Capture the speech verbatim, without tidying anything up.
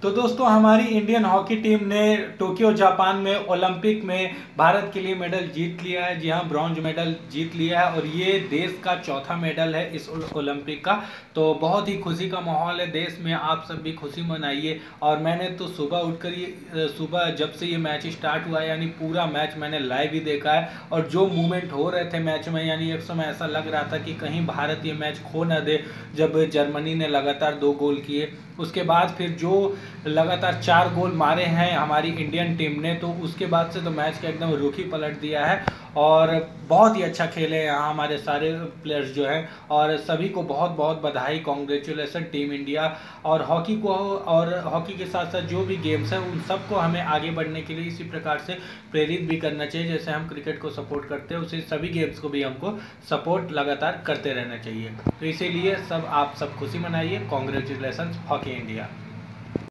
तो दोस्तों हमारी इंडियन हॉकी टीम ने टोक्यो जापान में ओलंपिक में भारत के लिए मेडल जीत लिया है। जी हाँ, ब्रॉन्ज मेडल जीत लिया है और ये देश का चौथा मेडल है इस ओलंपिक का। तो बहुत ही खुशी का माहौल है देश में, आप सब भी खुशी मनाइए। और मैंने तो सुबह उठकर ये सुबह जब से ये मैच स्टार्ट हुआ है यानी पूरा मैच मैंने लाइव ही देखा है। और जो मूवमेंट हो रहे थे मैच में, यानी एक समय ऐसा लग रहा था कि कहीं भारत ये मैच खो न दे। जब जर्मनी ने लगातार दो गोल किए, उसके बाद फिर जो लगातार चार गोल मारे हैं हमारी इंडियन टीम ने, तो उसके बाद से तो मैच का एकदम रुख ही पलट दिया है। और बहुत ही अच्छा खेले हैं यहाँ हमारे सारे प्लेयर्स जो हैं, और सभी को बहुत बहुत बधाई, कॉन्ग्रेचुलेसन टीम इंडिया। और हॉकी को, और हॉकी के साथ साथ जो भी गेम्स हैं उन सबको हमें आगे बढ़ने के लिए इसी प्रकार से प्रेरित भी करना चाहिए। जैसे हम क्रिकेट को सपोर्ट करते हैं उसे सभी गेम्स को भी हमको सपोर्ट लगातार करते रहना चाहिए। तो इसीलिए सब आप सब खुशी मनाइए। Congratulation hockey India.